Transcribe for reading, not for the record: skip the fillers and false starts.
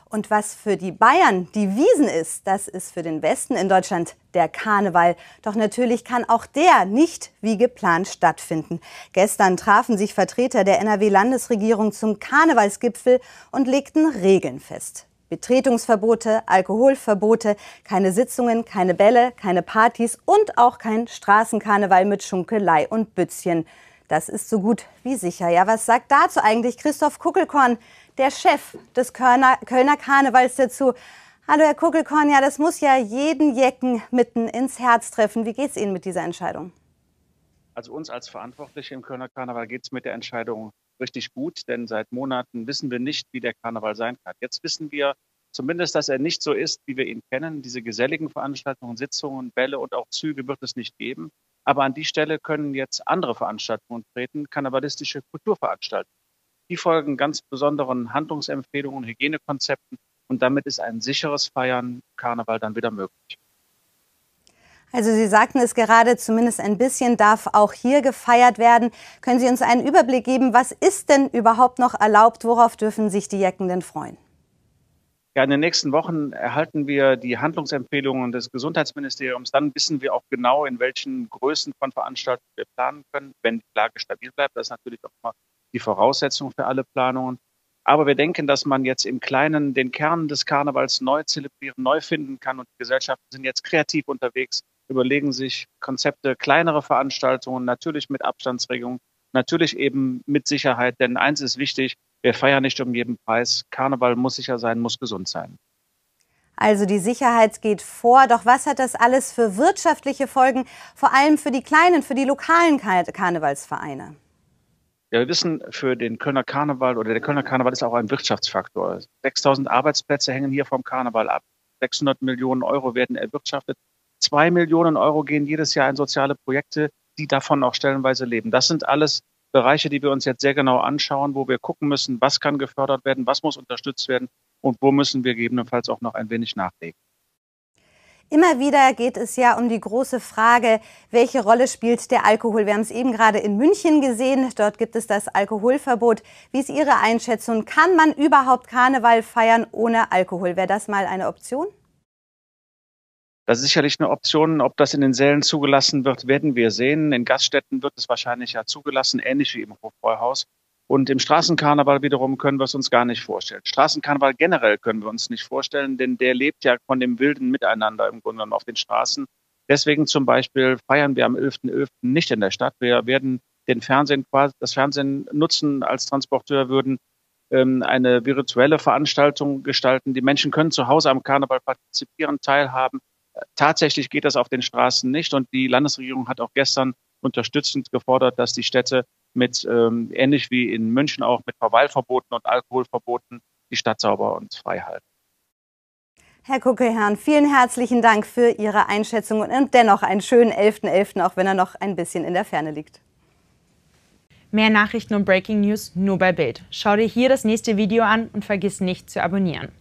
Und was für die Bayern die Wiesn ist, das ist für den Westen in Deutschland der Karneval. Doch natürlich kann auch der nicht wie geplant stattfinden. Gestern trafen sich Vertreter der NRW-Landesregierung zum Karnevalsgipfel und legten Regeln fest. Betretungsverbote, Alkoholverbote, keine Sitzungen, keine Bälle, keine Partys und auch kein Straßenkarneval mit Schunkelei und Bützchen. Das ist so gut wie sicher. Ja, was sagt dazu eigentlich Christoph Kuckelkorn, der Chef des Kölner Karnevals, dazu? Hallo Herr Kuckelkorn, ja, das muss ja jeden Jecken mitten ins Herz treffen. Wie geht es Ihnen mit dieser Entscheidung? Also uns als Verantwortliche im Kölner Karneval geht es mit der Entscheidung richtig gut, denn seit Monaten wissen wir nicht, wie der Karneval sein kann. Jetzt wissen wir zumindest, dass er nicht so ist, wie wir ihn kennen. Diese geselligen Veranstaltungen, Sitzungen, Bälle und auch Züge wird es nicht geben. Aber an die Stelle können jetzt andere Veranstaltungen treten, karnevalistische Kulturveranstaltungen. Die folgen ganz besonderen Handlungsempfehlungen, Hygienekonzepten und damit ist ein sicheres Feiern Karneval dann wieder möglich. Also Sie sagten es gerade, zumindest ein bisschen darf auch hier gefeiert werden. Können Sie uns einen Überblick geben, was ist denn überhaupt noch erlaubt? Worauf dürfen sich die Jecken denn freuen? Ja, in den nächsten Wochen erhalten wir die Handlungsempfehlungen des Gesundheitsministeriums. Dann wissen wir auch genau, in welchen Größen von Veranstaltungen wir planen können, wenn die Lage stabil bleibt. Das ist natürlich auch immer die Voraussetzung für alle Planungen. Aber wir denken, dass man jetzt im Kleinen den Kern des Karnevals neu zelebrieren, neu finden kann. Und die Gesellschaften sind jetzt kreativ unterwegs, überlegen sich Konzepte, kleinere Veranstaltungen, natürlich mit Abstandsregelungen, natürlich eben mit Sicherheit. Denn eins ist wichtig, wir feiern nicht um jeden Preis. Karneval muss sicher sein, muss gesund sein. Also die Sicherheit geht vor. Doch was hat das alles für wirtschaftliche Folgen, vor allem für die kleinen, für die lokalen Karnevalsvereine? Ja, wir wissen, für den Kölner Karneval oder der Kölner Karneval ist auch ein Wirtschaftsfaktor. 6.000 Arbeitsplätze hängen hier vom Karneval ab. 600 Millionen Euro werden erwirtschaftet. 2 Millionen Euro gehen jedes Jahr in soziale Projekte, die davon auch stellenweise leben. Das sind alles Bereiche, die wir uns jetzt sehr genau anschauen, wo wir gucken müssen, was kann gefördert werden, was muss unterstützt werden und wo müssen wir gegebenenfalls auch noch ein wenig nachlegen. Immer wieder geht es ja um die große Frage, welche Rolle spielt der Alkohol? Wir haben es eben gerade in München gesehen, dort gibt es das Alkoholverbot. Wie ist Ihre Einschätzung? Kann man überhaupt Karneval feiern ohne Alkohol? Wäre das mal eine Option? Das ist sicherlich eine Option. Ob das in den Sälen zugelassen wird, werden wir sehen. In Gaststätten wird es wahrscheinlich ja zugelassen, ähnlich wie im Hofbräuhaus. Und im Straßenkarneval wiederum können wir es uns gar nicht vorstellen. Straßenkarneval generell können wir uns nicht vorstellen, denn der lebt ja von dem wilden Miteinander im Grunde genommen auf den Straßen. Deswegen zum Beispiel feiern wir am 11.11. nicht in der Stadt. Wir werden das Fernsehen nutzen als Transporteur, würden eine virtuelle Veranstaltung gestalten. Die Menschen können zu Hause am Karneval partizipieren, teilhaben. Tatsächlich geht das auf den Straßen nicht. Und die Landesregierung hat auch gestern unterstützend gefordert, dass die Städte mit, ähnlich wie in München auch, mit Verweilverboten und Alkoholverboten die Stadt sauber und frei halten. Herr Kuckelkorn, vielen herzlichen Dank für Ihre Einschätzung und dennoch einen schönen 11.11., auch wenn er noch ein bisschen in der Ferne liegt. Mehr Nachrichten und Breaking News nur bei Bild. Schau dir hier das nächste Video an und vergiss nicht zu abonnieren.